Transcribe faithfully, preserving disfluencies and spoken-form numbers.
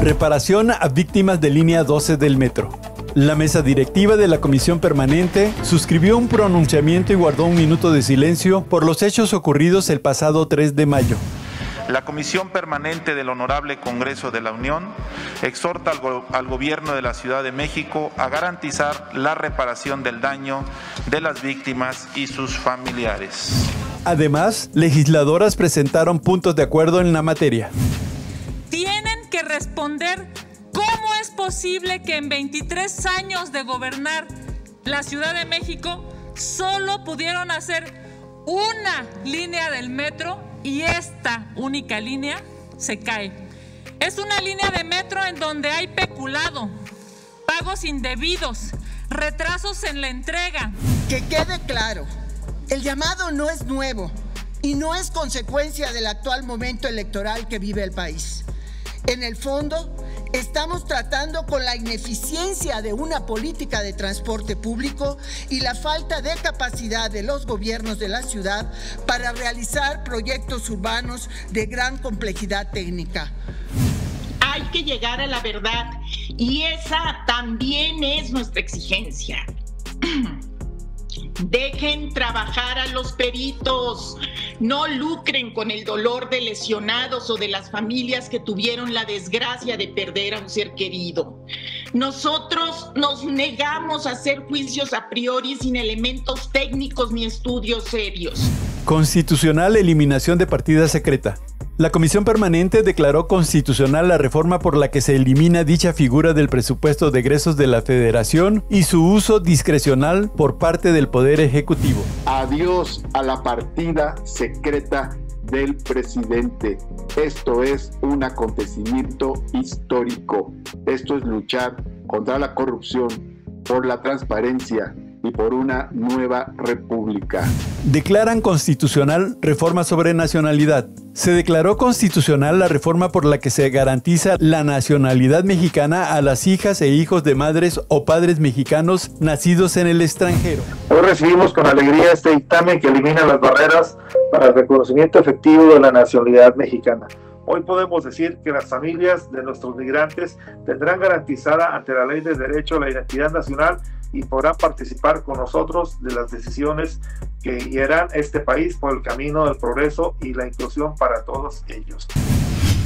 Reparación a víctimas de línea doce del metro. La mesa directiva de la Comisión Permanente suscribió un pronunciamiento y guardó un minuto de silencio por los hechos ocurridos el pasado tres de mayo. La Comisión Permanente del Honorable Congreso de la Unión exhorta al, go- al Gobierno de la Ciudad de México a garantizar la reparación del daño de las víctimas y sus familiares. Además, legisladoras presentaron puntos de acuerdo en la materia. Tienen que responder cómo es posible que en veintitrés años de gobernar la Ciudad de México solo pudieron hacer una línea del metro y esta única línea se cae. Es una línea de metro en donde hay peculado, pagos indebidos, retrasos en la entrega. Que quede claro, el llamado no es nuevo y no es consecuencia del actual momento electoral que vive el país. En el fondo, estamos tratando con la ineficiencia de una política de transporte público y la falta de capacidad de los gobiernos de la ciudad para realizar proyectos urbanos de gran complejidad técnica. Hay que llegar a la verdad y esa también es nuestra exigencia. Dejen trabajar a los peritos, no lucren con el dolor de lesionados o de las familias que tuvieron la desgracia de perder a un ser querido. Nosotros nos negamos a hacer juicios a priori sin elementos técnicos ni estudios serios. Constitucional eliminación de partida secreta. La Comisión Permanente declaró constitucional la reforma por la que se elimina dicha figura del presupuesto de egresos de la Federación y su uso discrecional por parte del Poder Ejecutivo. Adiós a la partida secreta del presidente. Esto es un acontecimiento histórico. Esto es luchar contra la corrupción, por la transparencia y por una nueva república. Declaran constitucional reforma sobre nacionalidad. Se declaró constitucional la reforma por la que se garantiza la nacionalidad mexicana a las hijas e hijos de madres o padres mexicanos nacidos en el extranjero. Hoy recibimos con alegría este dictamen que elimina las barreras para el reconocimiento efectivo de la nacionalidad mexicana. Hoy podemos decir que las familias de nuestros migrantes tendrán garantizada ante la ley de derecho la identidad nacional y podrán participar con nosotros de las decisiones que guiarán este país por el camino del progreso y la inclusión para todos ellos.